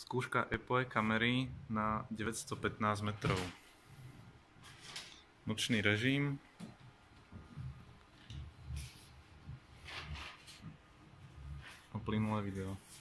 Skúška EPOE kamery na 915 metrov. Nočný režim. A plynulé video.